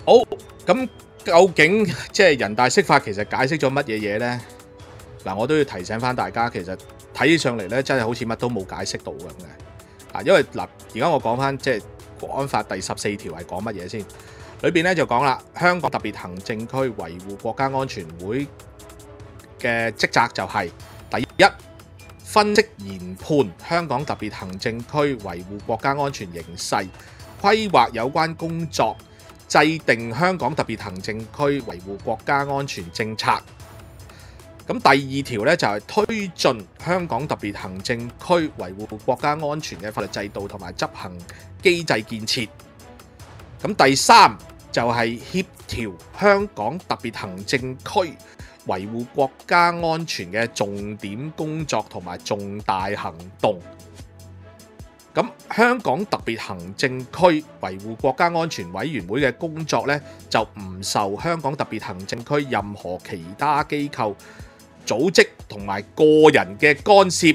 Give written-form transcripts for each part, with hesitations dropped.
好，咁究竟即係人大釋法其實解釋咗乜嘢嘢呢？嗱，我都要提醒翻大家，其實睇起上嚟咧，真係好似乜都冇解釋到咁嘅。因為嗱，而家我講翻即係國安法第14條係講乜嘢先？裏邊咧就講啦，香港特別行政區維護國家安全會嘅職責就係第一，分析研判香港特別行政區維護國家安全形勢，規劃有關工作，制定香港特別行政區維護國家安全政策。咁第二條咧就係推進香港特別行政區維護國家安全嘅法律制度同埋執行機制建設。咁第三就係協調香港特別行政區維護國家安全嘅重點工作同埋重大行動。咁香港特別行政區維護國家安全委員會嘅工作呢，就唔受香港特別行政區任何其他機構、組織同埋個人嘅干涉。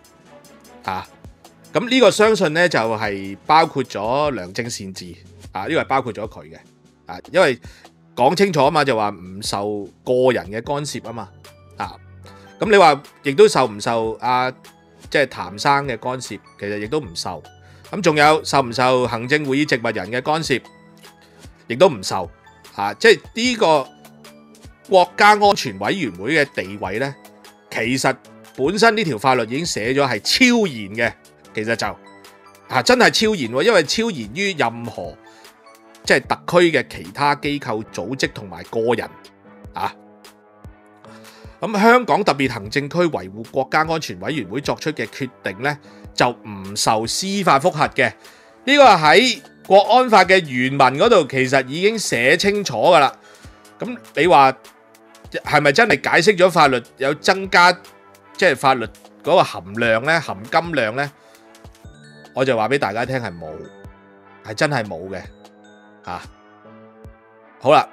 咁呢個相信呢，就係包括咗良政善治。呢個係包括咗佢嘅。因為講清楚啊嘛，就話唔受個人嘅干涉啊嘛。咁你話亦都受唔受即係譚生嘅干涉，其實亦都唔受。咁仲有受唔受行政會議植物人嘅干涉，亦都唔受。即係呢個國家安全委員會嘅地位呢，其實本身呢條法律已經寫咗係超然嘅，其實就真係超然喎，因為超然於任何即係特區嘅其他機構、組織同埋個人。咁香港特別行政區維護國家安全委員會作出嘅決定呢，就唔受司法覆核嘅。呢個喺國安法嘅原文嗰度其實已經寫清楚㗎啦。咁你話係咪真係解釋咗法律有增加即係法律嗰個含量呢、含金量呢？我就話俾大家聽係冇，係真係冇嘅。好啦，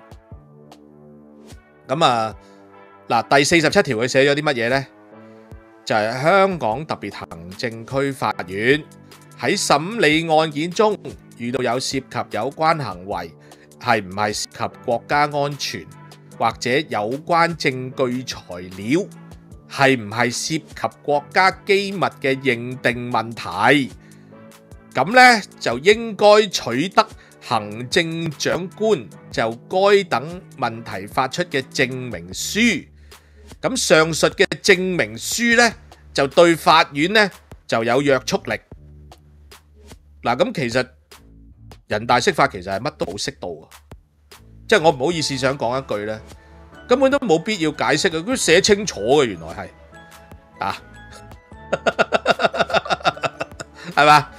咁嗱，第47條佢寫咗啲乜嘢呢？就係香港特別行政區法院喺審理案件中遇到有涉及有關行為，係唔係涉及國家安全，或者有關證據材料係唔係涉及國家機密嘅認定問題，咁呢就應該取得行政長官就該等問題發出嘅證明書。咁上述嘅證明書呢，就對法院呢就有約束力。咁其實人大釋法其實係乜都冇釋到，即係我唔好意思想講一句呢，根本都冇必要解釋嘅，佢寫清楚嘅，原來係係嘛？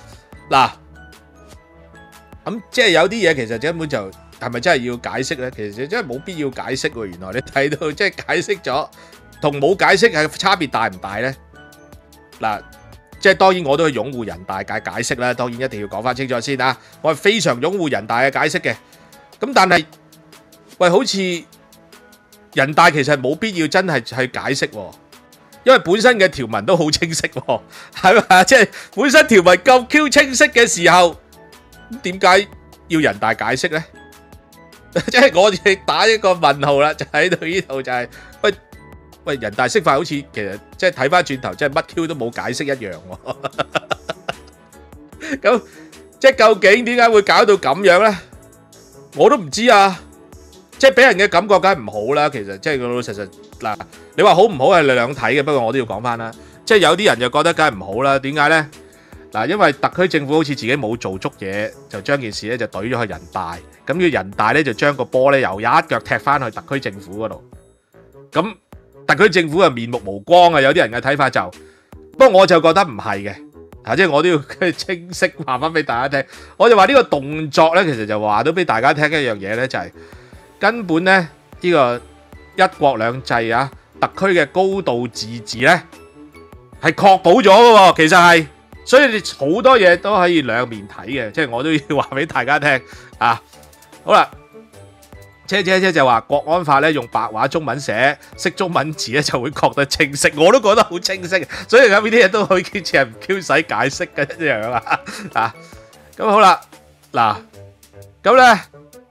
咁即係有啲嘢其實根本就係咪真係要解釋呢？其實真係冇必要解釋喎。原來你睇到即係解釋咗同冇解釋係差別大唔大呢？即係當然我都去擁護人大嘅解釋啦。當然一定要講翻清楚先我係非常擁護人大嘅解釋嘅。咁但係喂，好似人大其實冇必要真係去解釋喎，因為本身嘅條文都好清晰喎，係咪？即係本身條文咁 Q 清晰嘅時候，點解要人大解釋呢？即係我哋打一個問號啦，就喺度呢度就係喂，人大釋法好似其實即係睇翻轉頭，即係乜 Q 都冇解釋一樣喎。咁即係究竟點解會搞到咁樣呢？我都唔知啊。即係俾人嘅感覺梗係唔好啦。其實即係老老實實你話好唔好係兩睇嘅，不過我都要講翻啦。即係有啲人就覺得梗係唔好啦。點解呢？因為特區政府好似自己冇做足嘢，就將件事咧就懟咗去人大，咁要人大咧就將個波咧又一腳踢翻去特區政府嗰度。咁特區政府啊面目無光啊，有啲人嘅睇法就，不過我就覺得唔係嘅，即係我都要清晰話翻俾大家聽。我就話呢個動作咧，其實就話到俾大家聽一樣嘢咧，就係根本咧呢個一國兩制特區嘅高度自治咧係確保咗嘅喎，其實係。所以你好多嘢都可以兩面睇嘅，即係我都要話俾大家聽好啦，車就話國安法咧用白話中文寫，識中文字咧就會覺得清晰，我都覺得好清晰，所以咁呢啲嘢都可以叫住人唔 Q 使解釋嘅一樣咁好啦，咁咧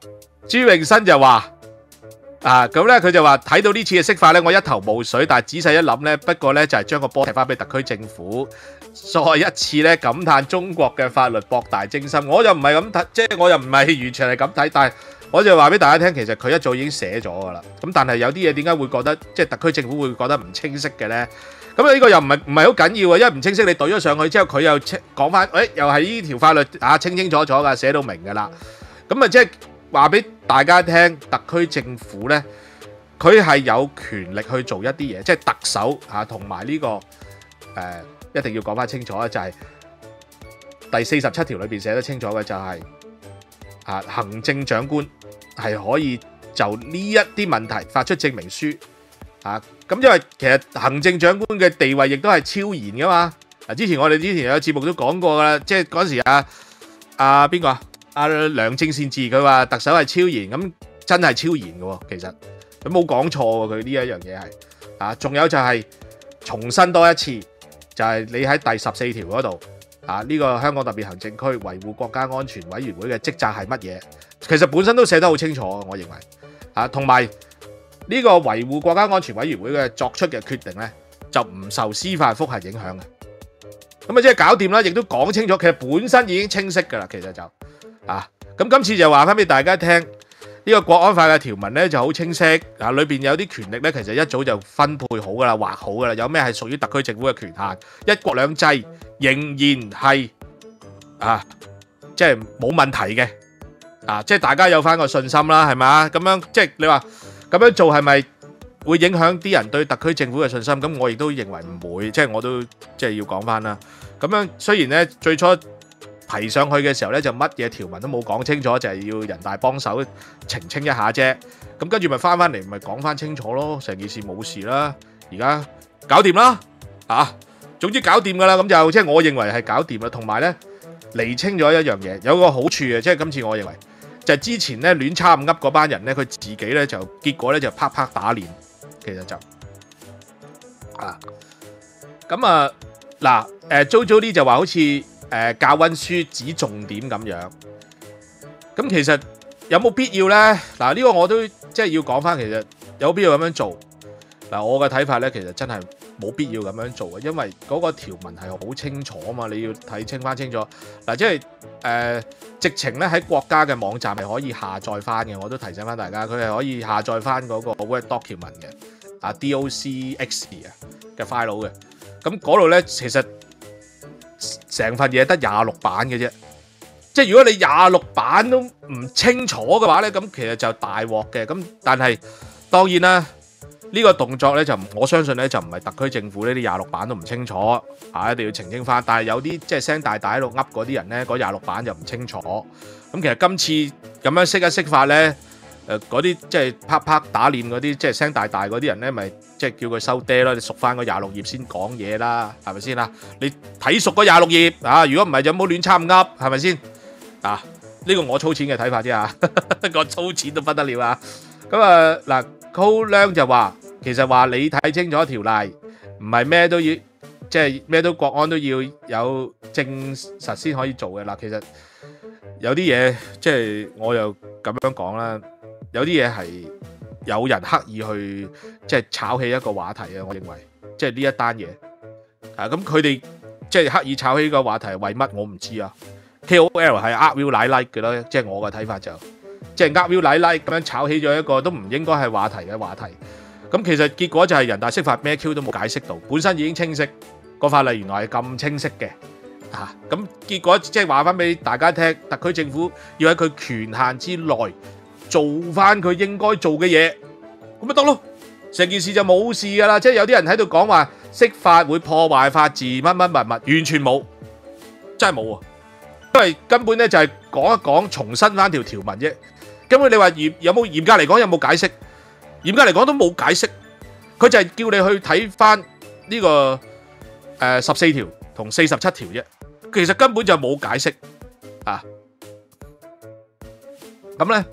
朱永新就話咁咧佢就話睇到呢次嘅釋法咧，我一頭霧水，但係仔細一諗咧，不過咧就係將個波踢翻俾特區政府，再一次咧感嘆中國嘅法律博大精深。我又唔係咁睇，即係我又唔係完全係咁睇，但係我就話俾大家聽，其實佢一早已經寫咗噶啦。咁但係有啲嘢點解會覺得即係特區政府會覺得唔清晰嘅咧？咁呢個又唔係好緊要啊，因為唔清晰你懟咗上去之後，佢又講翻，又係呢條法律清清楚楚噶，寫到明噶啦。咁啊即係話俾大家聽，特區政府咧，佢係有權力去做一啲嘢，即係特首同埋呢個一定要講翻清楚啊，就係第47條裏邊寫得清楚嘅就係行政長官係可以就呢一啲問題發出證明書咁因為其實行政長官嘅地位亦都係超然噶嘛。我哋之前有節目都講過噶啦，即係嗰時邊個梁正善治佢話特首係超然，咁真係超然嘅喎，其實佢冇講錯喎，佢呢一樣嘢係仲有就係重申多一次，就係你喺第14條嗰度呢個香港特別行政區維護國家安全委員會嘅職責係乜嘢？其實本身都寫得好清楚，我認為同埋呢個維護國家安全委員會嘅作出嘅決定咧，就唔受司法覆核影響嘅。咁即係搞掂啦，亦都講清楚，其實本身已經清晰噶啦，其實就咁今次就話翻俾大家聽，呢個國安法嘅條文咧就好清晰裏邊有啲權力咧，其實一早就分配好噶啦，劃好噶啦，有咩係屬於特區政府嘅權限，一國兩制仍然係即係冇問題嘅即係大家有翻個信心啦，係咪？咁樣即係你話咁樣做係咪會影響啲人對特區政府嘅信心？咁我亦都認為唔會，即係我都即係要講翻啦。咁樣雖然咧最初提上去嘅時候咧就乜嘢條文都冇講清楚，就係要人大幫手澄清一下啫。咁跟住咪翻嚟咪講翻清楚咯，成件事冇事啦。而家搞掂啦總之搞掂噶啦，咁就即係我認為係搞掂啦。同埋咧釐清咗一樣嘢，有個好處嘅，即係今次我認為就係之前咧亂插噏嗰班人咧，佢自己咧就結果咧就啪啪打臉，其實就咁Jojo 呢就話好似教溫書指重點咁樣，咁其實有冇必要呢？呢個我都即係要講翻，其實有必要咁樣做。我嘅睇法咧，其實真係冇必要咁樣做嘅，因為嗰個條文係好清楚啊嘛，你要睇清楚。即係直情咧喺國家嘅網站係可以下載翻嘅，我都提醒翻大家，佢係可以下載翻嗰個 Word document 嘅DOCX 嘅 file 嘅。咁嗰度咧其實成份嘢得26版嘅啫，即係如果你26版都唔清楚嘅話咧，咁其實就大鑊嘅。咁但係當然啦，呢個動作咧就我相信咧就唔係特區政府呢啲26版都唔清楚一定要澄清翻。但係有啲即係聲大喺度噏嗰啲人咧，嗰26版就唔清楚。咁其實今次咁樣釋一釋法咧，嗰啲即係啪啪打臉嗰啲即係聲大嗰啲人咧，咪即係叫佢收爹咯，你熟翻嗰26頁先講嘢啦，係咪先啊？你睇熟嗰26頁如果唔係就冇亂插噏，係咪先呢個我粗淺嘅睇法啫我粗淺都不得了啊！咁嗱，Cool 亮就話其實話你睇清楚條例，唔係咩都要，即係咩都國安都要有證實先可以做嘅。其實有啲嘢即係我又咁樣講啦，有啲嘢係有人刻意去即係炒起一個話題啊！我認為即係呢一單嘢咁佢哋即係刻意炒起呢個話題為乜我唔知啊。KOL 係呃 view 奶 like 嘅咯，即係我嘅睇法就即係呃 view 奶 like 咁樣炒起咗一個都唔應該係話題嘅話題。咁其實結果就係人大釋法咩 Q 都冇解釋到，本身已經清晰個法例原來係咁清晰嘅咁結果即係話翻俾大家聽，特區政府要喺佢權限之內做翻佢應該做嘅嘢，咁咪得咯，成件事就冇事噶啦。即係有啲人喺度講話釋法會破壞法治乜，完全冇，真係冇因為根本咧就係講一講重申翻條條文啫。根本你話有冇嚴格嚟講有冇解釋？嚴格嚟講都冇解釋，佢就係叫你去睇翻呢個14條同47條啫。其實根本就冇解釋咁咧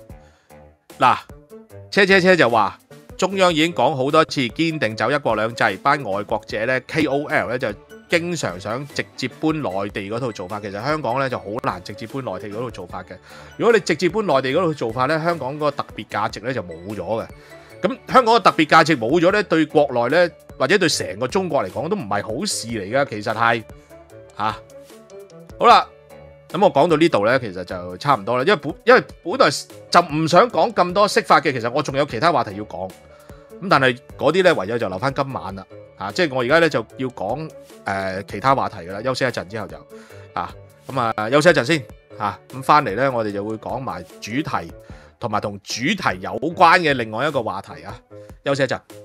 車就話中央已經講好多次堅定走一國兩制，班外國者咧 KOL 咧就經常想直接搬內地嗰套做法，其實香港咧就好難直接搬內地嗰套做法嘅。如果你直接搬內地嗰套做法咧，香港嗰個特別價值咧就冇咗嘅。咁香港嘅特別價值冇咗咧，對國內咧或者對成個中國嚟講都唔係好事嚟噶。其實係嚇好啦。咁我講到呢度咧，其實就差唔多啦。因為本來就唔想講咁多釋法嘅，其實我仲有其他話題要講。咁但係嗰啲咧，唯有就留翻今晚啦。即係我而家咧就要講其他話題噶啦。休息一陣之後就休息一陣先咁翻嚟咧，我哋就會講埋主題同埋同主題有關嘅另外一個話題啊。休息一陣。